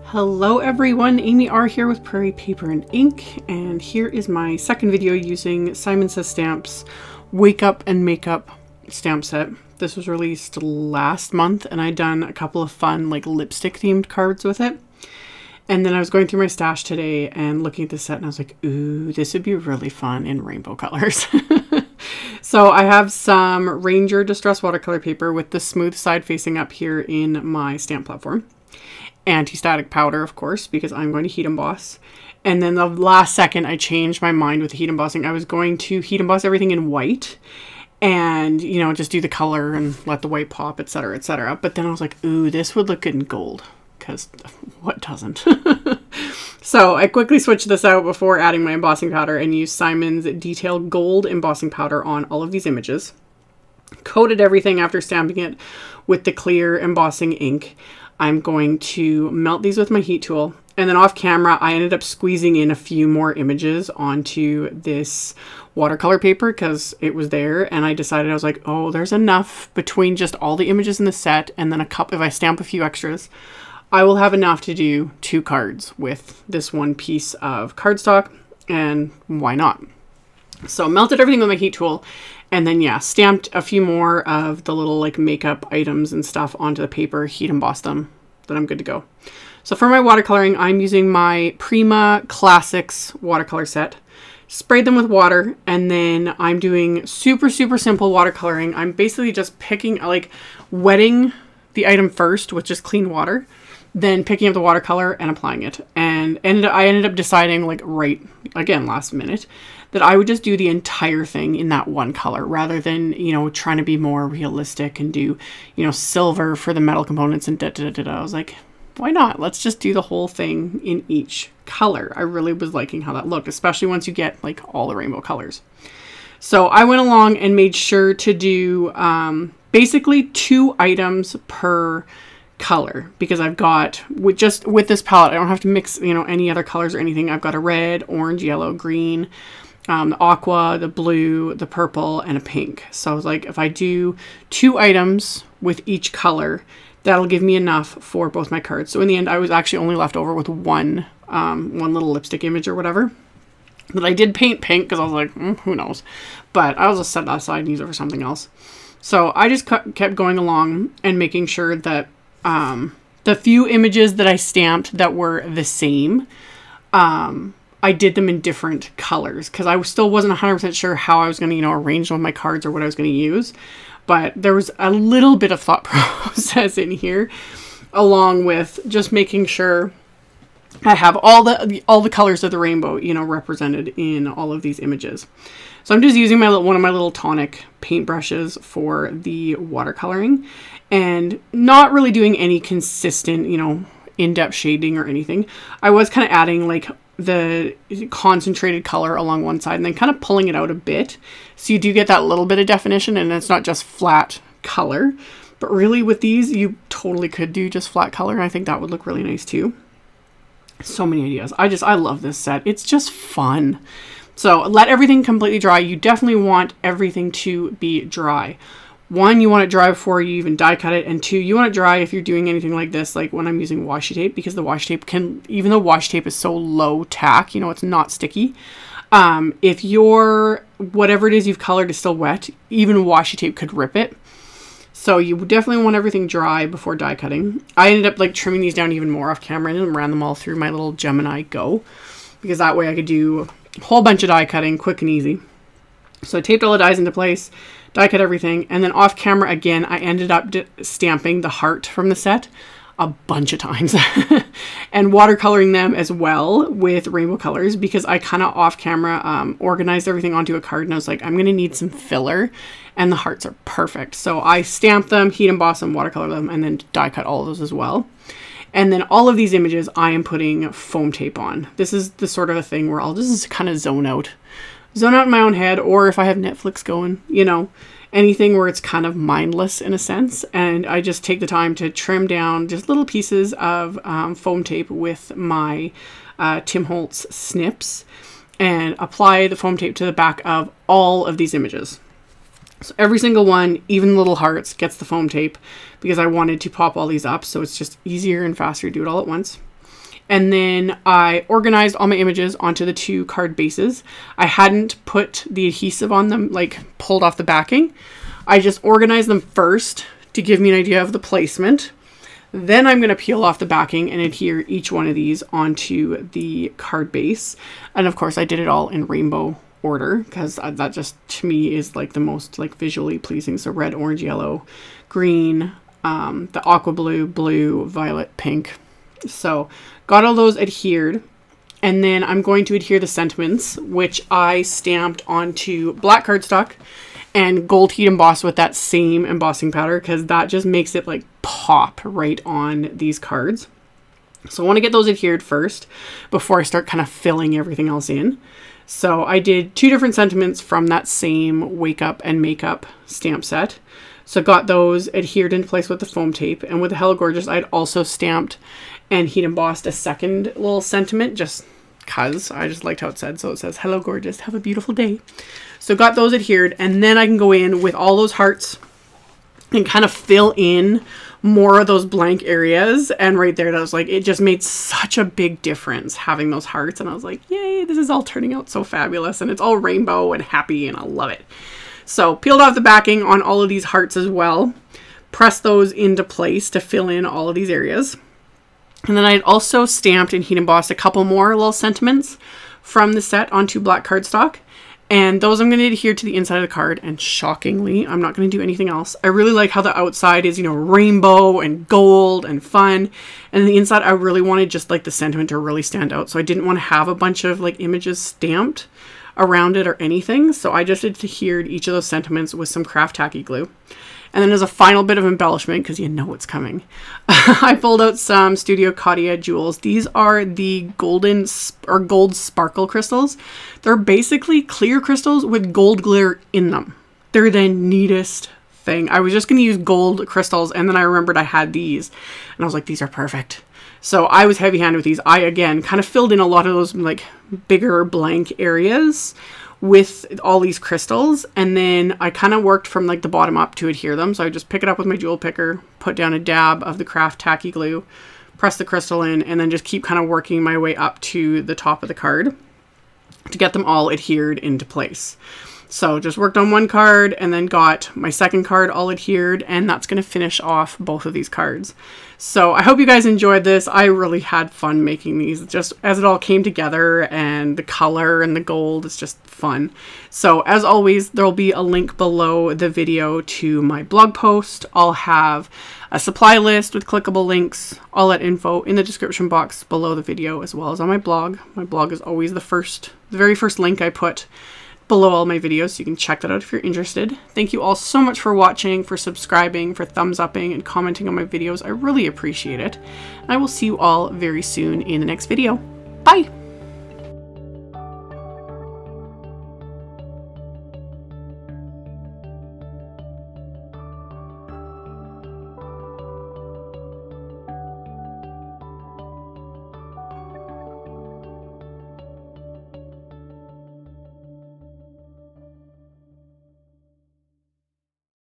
Hello everyone, Amy R here with Prairie Paper and Ink, and here is my second video using Simon Says Stamps Wake Up and Makeup stamp set. This was released last month and I'd done a couple of fun like lipstick themed cards with it. And then I was going through my stash today and looking at this set and I was like, ooh, this would be really fun in rainbow colors. So I have some Ranger Distress watercolor paper with the smooth side facing up here in my stamp platform. Anti-static powder, of course, because I'm going to heat emboss. And then the last second I changed my mind with the heat embossing. I was going to heat emboss everything in white and, you know, just do the color and let the white pop, etc., etc. But then I was like, ooh, this would look good in gold, because what doesn't? So I quickly switched this out before adding my embossing powder and used Simon's Detail Gold embossing powder on all of these images. Coated everything after stamping it with the clear embossing ink. I'm going to melt these with my heat tool, and then off camera I ended up squeezing in a few more images onto this watercolor paper because it was there, and I decided, I was like, oh, there's enough between just all the images in the set and then a couple, if I stamp a few extras, I will have enough to do 2 cards with this one piece of cardstock, and why not? So melted everything with my heat tool, and then yeah, stamped a few more of the little like makeup items and stuff onto the paper, heat embossed them, then I'm good to go. So for my watercoloring, I'm using my Prima Classics watercolor set. Sprayed them with water, and then I'm doing super simple watercoloring. I'm basically just picking, like, wetting the item first with just clean water, then picking up the watercolor and applying it. And I ended up deciding, like, right, again, last minute, that I would just do the entire thing in that one color rather than, you know, trying to be more realistic and do, you know, silver for the metal components and I was like, why not? Let's just do the whole thing in each color. I really was liking how that looked, especially once you get like all the rainbow colors. So I went along and made sure to do basically 2 items per color, because I've got, with this palette, I don't have to mix, you know, any other colors or anything. I've got a red, orange, yellow, green, the aqua, the blue, the purple, and a pink. So I was like, if I do 2 items with each color, that'll give me enough for both my cards. So in the end, I was actually only left over with one little lipstick image or whatever. But I did paint pink because I was like, who knows? But I was just set that aside and use it for something else. So I just kept going along and making sure that the few images that I stamped that were the same, I did them in different colors because I still wasn't 100% sure how I was going to, you know, arrange all my cards or what I was going to use. But there was a little bit of thought process in here, along with just making sure I have all the colors of the rainbow, you know, represented in all of these images. So I'm just using one of my little tonic paint brushes for the watercoloring, and not really doing any consistent, you know, in-depth shading or anything. I was kind of adding like the concentrated color along one side and then kind of pulling it out a bit, so you do get that little bit of definition and it's not just flat color. But really with these, you totally could do just flat color, and I think that would look really nice too. So many ideas. I love this set. It's just fun. So let everything completely dry. You definitely want everything to be dry. 1, you want it dry before you even die cut it, and 2, you want it dry if you're doing anything like this, like when I'm using washi tape, because the washi tape can, even though washi tape is so low tack, you know, it's not sticky. If whatever it is you've colored is still wet, even washi tape could rip it. So you definitely want everything dry before die cutting. I ended up like trimming these down even more off camera and ran them all through my little Gemini Go, because that way I could do a whole bunch of die cutting quick and easy. So I taped all the dies into place, die cut everything, and then off camera again, I ended up stamping the heart from the set a bunch of times and watercoloring them as well with rainbow colors, because I kind of off camera organized everything onto a card and I was like, I'm going to need some filler, and the hearts are perfect. So I stamped them, heat emboss them, watercolor them, and then die cut all of those as well. And then all of these images I am putting foam tape on. This is the sort of a thing where I'll just kind of zone out in my own head, or if I have Netflix going, you know, anything where it's kind of mindless in a sense. And I just take the time to trim down just little pieces of foam tape with my Tim Holtz snips and apply the foam tape to the back of all of these images. So every single one, even the little hearts, gets the foam tape because I wanted to pop all these up so it's just easier and faster to do it all at once. And then I organized all my images onto the 2 card bases. I hadn't put the adhesive on them, like pulled off the backing. I just organized them first to give me an idea of the placement. Then I'm going to peel off the backing and adhere each one of these onto the card base. And of course I did it all in rainbow order because that just to me is like the most like visually pleasing. So red, orange, yellow, green, the aqua blue, blue, violet, pink. So got all those adhered. And then I'm going to adhere the sentiments, which I stamped onto black cardstock and gold heat embossed with that same embossing powder because that just makes it like pop right on these cards. So I want to get those adhered first before I start kind of filling everything else in. So I did 2 different sentiments from that same Wake Up and Makeup stamp set. So got those adhered into place with the foam tape, and with the Hello Gorgeous I'd also stamped and heat embossed a second little sentiment just because I just liked how it said. So it says, "Hello Gorgeous, have a beautiful day." So got those adhered, and then I can go in with all those hearts and kind of fill in more of those blank areas. And right there, that was like, it just made such a big difference having those hearts. And I was like, yay, this is all turning out so fabulous. And it's all rainbow and happy, and I love it. So peeled off the backing on all of these hearts as well. Press those into place to fill in all of these areas. And then I also stamped and heat embossed a couple more little sentiments from the set onto black cardstock. And those I'm going to adhere to the inside of the card. And shockingly, I'm not going to do anything else. I really like how the outside is, you know, rainbow and gold and fun. And the inside, I really wanted just like the sentiment to really stand out. So I didn't want to have a bunch of like images stamped around it or anything. So I just adhered each of those sentiments with some craft tacky glue. And then as a final bit of embellishment, because you know what's coming, I pulled out some Studio Caudia jewels. These are the golden or gold sparkle crystals. They're basically clear crystals with gold glitter in them. They're the neatest thing. I was just going to use gold crystals, and then I remembered I had these, and I was like, these are perfect. So I was heavy-handed with these. I, again, kind of filled in a lot of those like bigger blank areas with all these crystals, and then I kind of worked from like the bottom up to adhere them. So I just pick it up with my jewel picker, put down a dab of the craft tacky glue, press the crystal in, and then just keep kind of working my way up to the top of the card to get them all adhered into place. So just worked on one card and then got my second card all adhered, and that's going to finish off both of these cards. So I hope you guys enjoyed this. I really had fun making these, just as it all came together, and the color and the gold is just fun. So as always, there'll be a link below the video to my blog post. I'll have a supply list with clickable links, all that info in the description box below the video, as well as on my blog. My blog is always the very first link I put below all my videos, so you can check that out if you're interested. Thank you all so much for watching, for subscribing, for thumbs upping, and commenting on my videos. I really appreciate it. I will see you all very soon in the next video. Bye!